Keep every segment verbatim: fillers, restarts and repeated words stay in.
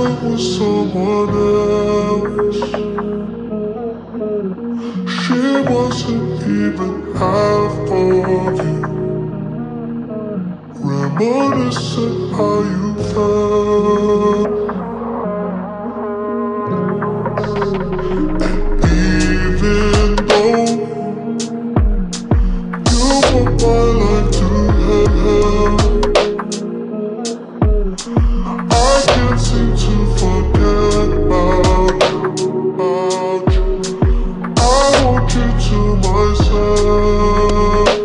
up with someone else. She wasn't even half of you. Reminiscent how you felt. Even though you put my life to hell, I can't seem to forget about you, about you. I want you to myself.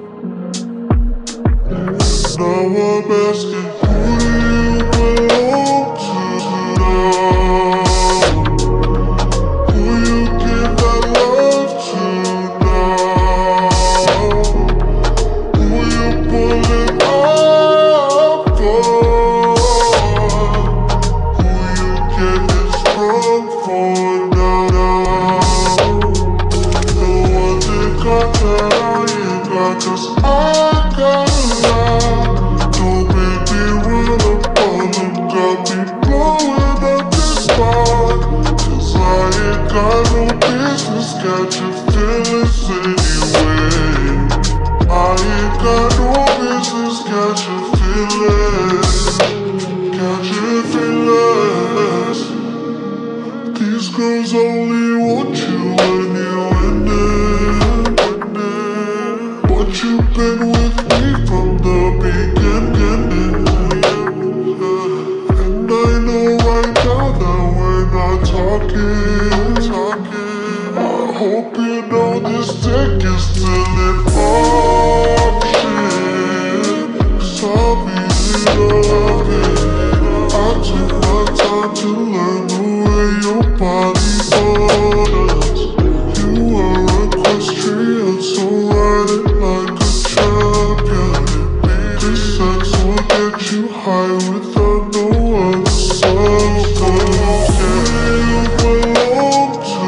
Now I'm asking, who do you belong to now? Who you give that love to now? Who you pulling up for? Who you getting sprung for now? The one that got that I ain't got, 'cause I got a lot. Don't make me run up on them, got me blowing up this spot. 'Cause I ain't got no business catching feelings anyway. I ain't got no business catching feelings, catching feelings. These girls only want you when you're in it, but you've been with me from the beginning. And I know right now that we're not talking, talking. I hope you know this dick is still an option. 'Cause I'll be loving. I took my time to learn the way your body orders. You are equestrian, so ride it like a champion. This sex will get you high without no other substance. Who you belong to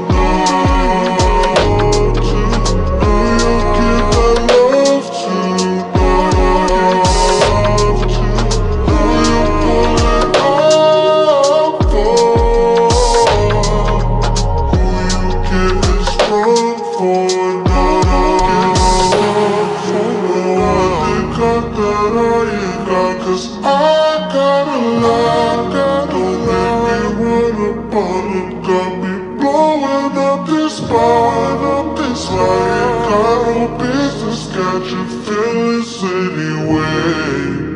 now? Who you give that love to now? Who you pulling up for? Who you getting sprung for now? The one that got that I ain't got, 'cause I got a lot. Don't make me run up on them, got me blowing up this spot, up this line. Ain't got no business catching feelings anyway.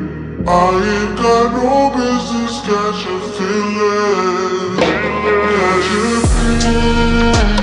I ain't got no business catching feelings, catching feelings.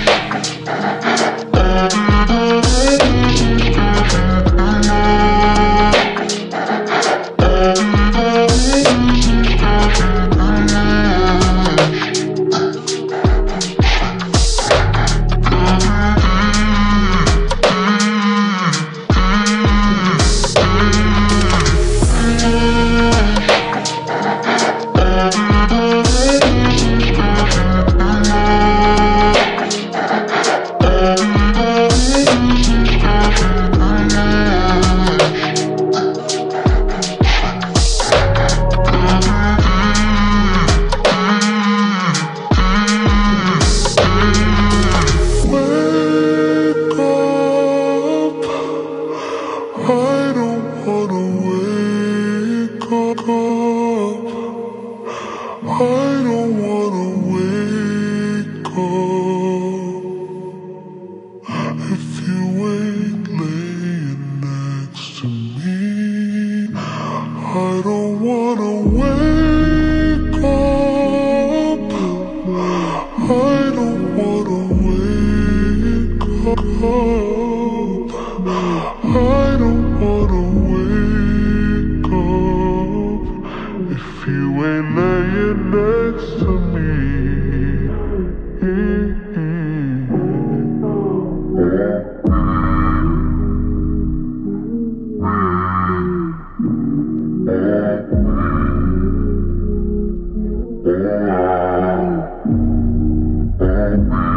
Oh,